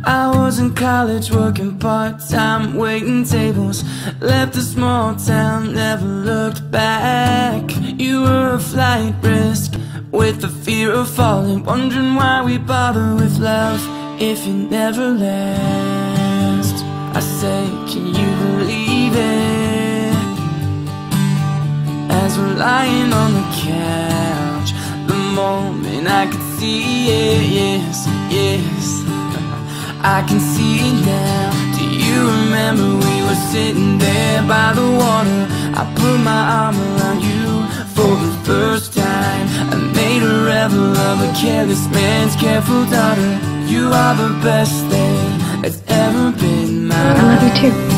I was in college working part-time, waiting tables. Left a small town, never looked back. You were a flight risk, with the fear of falling, wondering why we bother with love if you never last. I say, can you believe it? As we're lying on the couch, the moment I could see it, yes, yes, I can see it now. Do you remember we were sitting there by the water? I put my arm around you for the first time. I made a rebel of a careless man's careful daughter. You are the best thing that's ever been mine. I love you too.